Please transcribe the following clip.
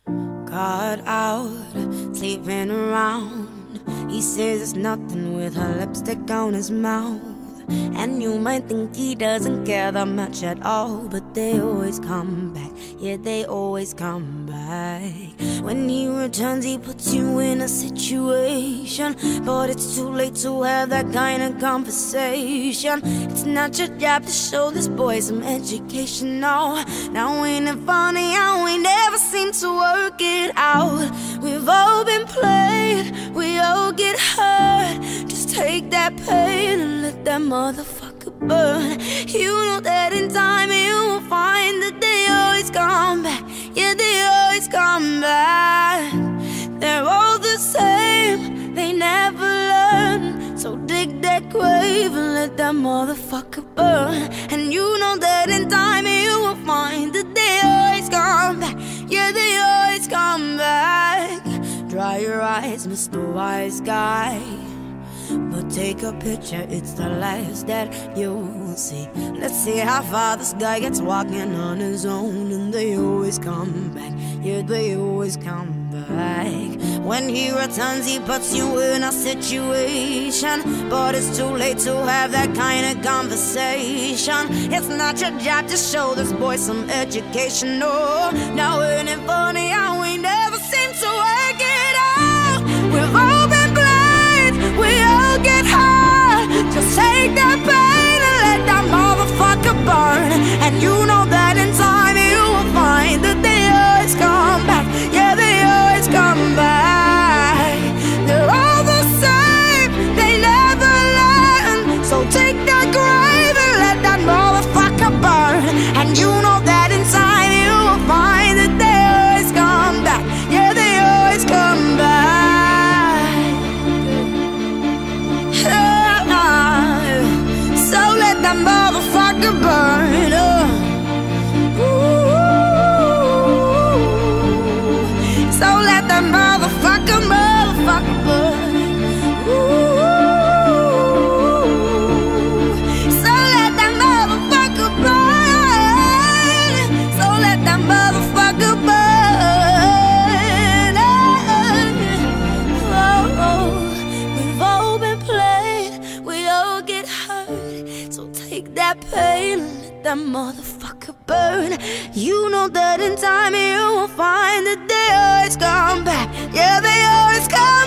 Caught out, sleeping around. He says it's nothing with her lipstick on his mouth. And you might think he doesn't care that much at all, but they always come back, yeah, they always come back. When he returns, he puts you in a situation, but it's too late to have that kind of conversation. It's not your job to show this boy some education, no. Now ain't it funny how we never seem to work it out? We've all been played, we all get hurt. Just take that pain and let that motherfucker burn. You know that in time you will find that they always come back, yeah, they always come back. They're all the same, they never learn. So dig that grave and let that motherfucker burn. And you know that in time you will find that they always come back, yeah, they always come back. Dry your eyes, Mr. Wise Guy, but take a picture, it's the last that you'll see. Let's see how far this guy gets walking on his own. And they always come back, yeah, they always come back. When he returns, he puts you in a situation, but it's too late to have that kind of conversation. It's not your job to show this boy some education, no. Now ain't it funny how we never seem to work it out? We've all been blind, we all get hurt. Just take that pain and let that motherfucker burn. And you know that in time you will find that they always come back, yeah, they always come back. They're all the same, they never learn. So take that grave and let that motherfucker burn. And you know that in time you will find that they always come back, yeah, they always come back. So let that motherfucker burn. So let that motherfucker burn. So let that motherfucker burn. So let that motherfucker burn. Oh, we've all been played, we all get hurt. So take that pain and let that motherfucker burn. You know that in time you will find that they always come back, yeah, they always come